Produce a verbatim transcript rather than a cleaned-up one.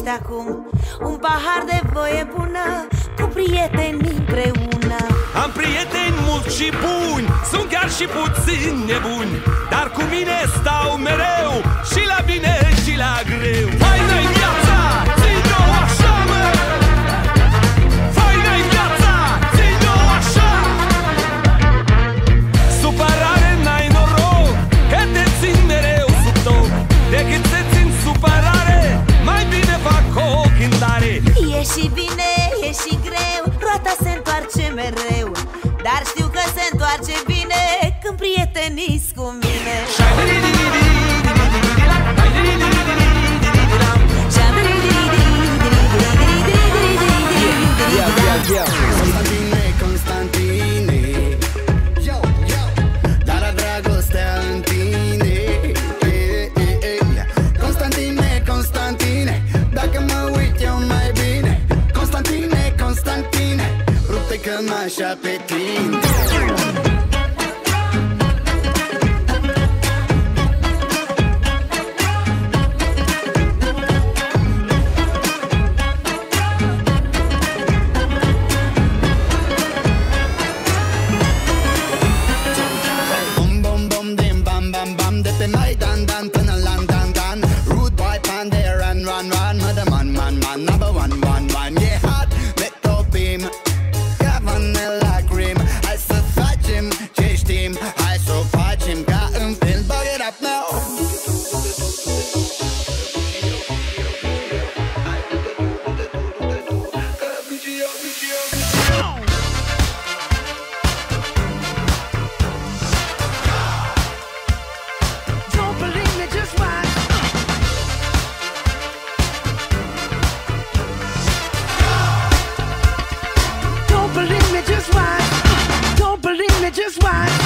ești acum un pahar de voie bună cu prieteni împreună. Am prieteni mulți și buni, sunt chiar și puțin nebuni, dar cu mine stau mereu, și la bine și la greu. Faină-i viața, zi-o așa, mă! Faină-i viața, zi-o așa! Supărare n-ai noroc, că te țin mereu sub toc. Decât să țin supărare, mai bine fac o cântare. E și bine, e și greu, roata se întoarce mereu, dar știu că se întoarce bine când prieteni-s cu mine. Constantine, Constantine, yo, yo, dar dragostea în tine. Constantine, Constantine, dacă mă uit eu mai bine. Constantine, Constantine, rupte cămașa pe tine. Just watch.